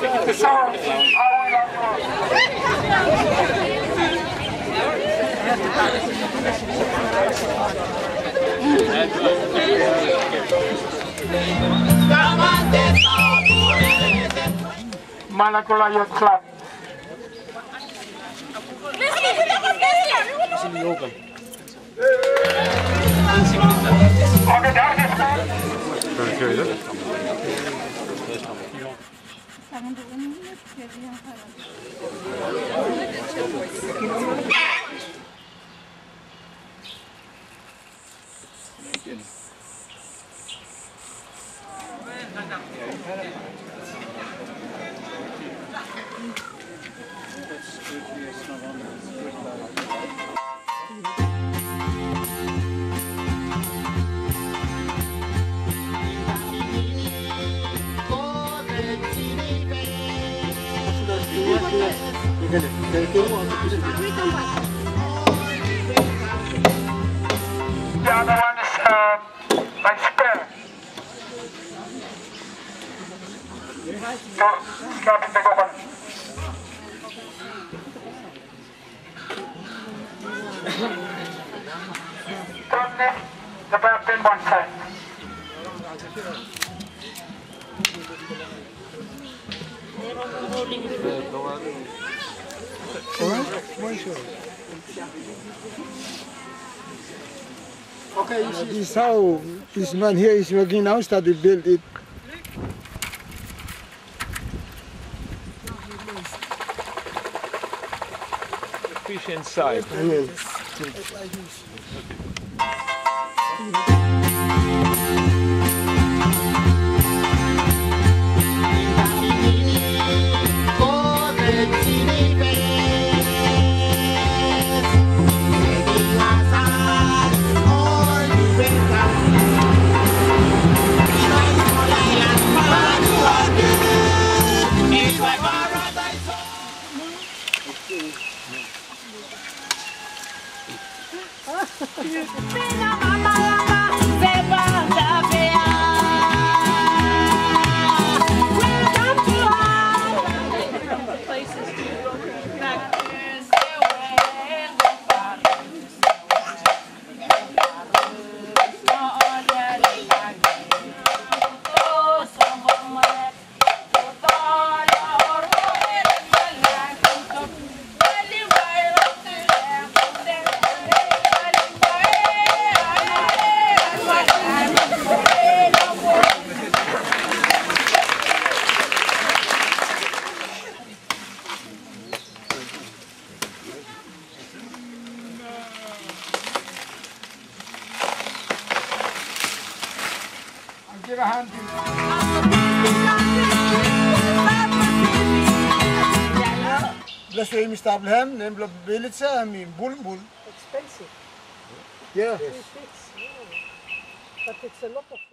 Malekula Yacht Club. The other one is by spare. So, stop the open. Turn left, the back pin one side. Okay, this is how this man here is working now, started to build it. The fish inside. Give a hand. Let's say Mr. Abraham, name of village, I mean, bull. Expensive. Yeah. But it's a lot of